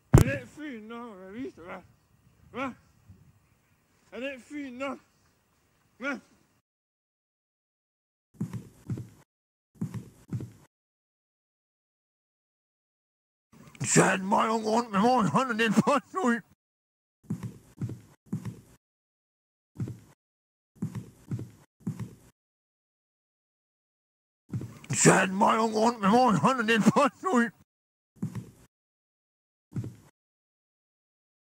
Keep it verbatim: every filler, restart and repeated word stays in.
Er det ikke fint nok, at jeg viser hvad? Hvad? Er det ikke fint nok? Hvad? Så er den meget ung rundt med mor i hånden, den post ud. Så er den meget ung rundt med mor i hånden, den post ud.